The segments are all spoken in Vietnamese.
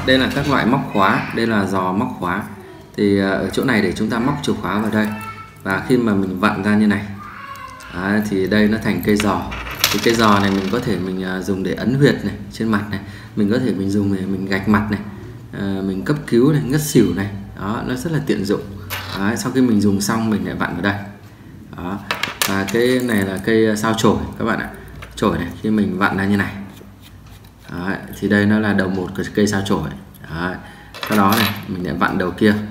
Đây là các loại móc khóa, đây là giò móc khóa. Thì ở chỗ này để chúng ta móc chìa khóa vào đây, và khi mà mình vặn ra như này thì đây nó thành cây giò. Thì cây giò này mình có thể mình dùng để ấn huyệt này trên mặt này, mình có thể mình dùng để mình gạch mặt này, mình cấp cứu này, ngất xỉu này. Đó, nó rất là tiện dụng. Đấy, sau khi mình dùng xong mình lại vặn vào đây. Đó. Và cái này là cây sao chổi các bạn ạ. Chổi này khi mình vặn ra như này. Đấy, thì đây nó là đầu một của cây sao chổi. Đấy. Sau đó này mình lại vặn đầu kia.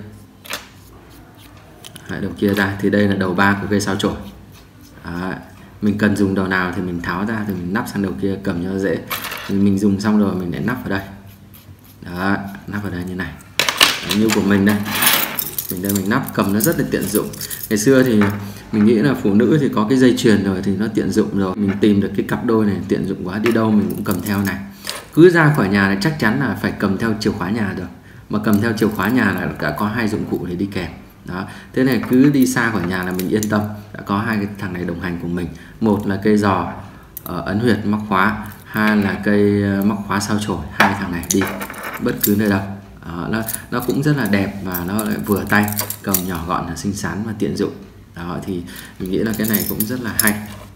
Đấy, đầu kia ra thì đây là đầu 3 của cây sao chổi. Đấy. Mình cần dùng đầu nào thì mình tháo ra thì mình nắp sang đầu kia cầm cho dễ. Mình dùng xong rồi mình lại nắp vào đây. Đó, nắp vào đây như này. Đấy, như của mình đây. Mình nắp cầm nó rất là tiện dụng. Ngày xưa thì mình nghĩ là phụ nữ thì có cái dây chuyền rồi thì nó tiện dụng rồi. Mình tìm được cái cặp đôi này tiện dụng quá, đi đâu mình cũng cầm theo này. Cứ ra khỏi nhà là chắc chắn là phải cầm theo chìa khóa nhà được. Mà cầm theo chìa khóa nhà là đã có 2 dụng cụ để đi kèm. Đó. Thế này cứ đi xa khỏi nhà là mình yên tâm, đã có 2 cái thằng này đồng hành cùng mình. Một là cây giò ấn huyệt móc khóa, 2 là cây móc khóa sao chổi. 2 thằng này đi bất cứ nơi đâu. Đó, nó cũng rất là đẹp và nó lại vừa tay, cầm nhỏ gọn là xinh xắn và tiện dụng. Đó thì mình nghĩ là cái này cũng rất là hay.